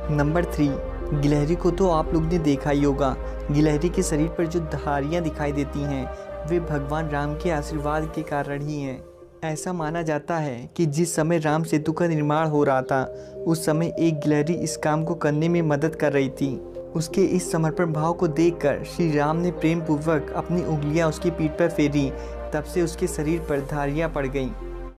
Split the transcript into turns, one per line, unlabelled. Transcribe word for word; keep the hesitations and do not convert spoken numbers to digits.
Number three, गिलहरी को तो आप लोग ने देखा ही होगा। गिलहरी के शरीर पर जो धारियाँ दिखाई देती हैं वे भगवान राम के आशीर्वाद के कारण ही हैं। ऐसा माना जाता है कि जिस समय राम सेतु का निर्माण हो रहा था उस समय एक गिलहरी इस काम को करने में मदद कर रही थी। उसके इस समर्पण भाव को देखकर श्री राम ने प्रेम पूर्वक अपनी उंगलियां उसकी पीठ पर फेरी, तब से उसके शरीर पर धारियां पड़ गईं।